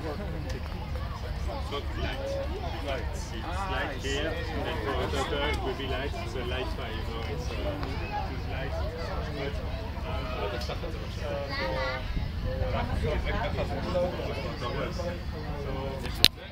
not lights. It's light here, and then for other bird it will be light. It's a light fire, you know. It's light. But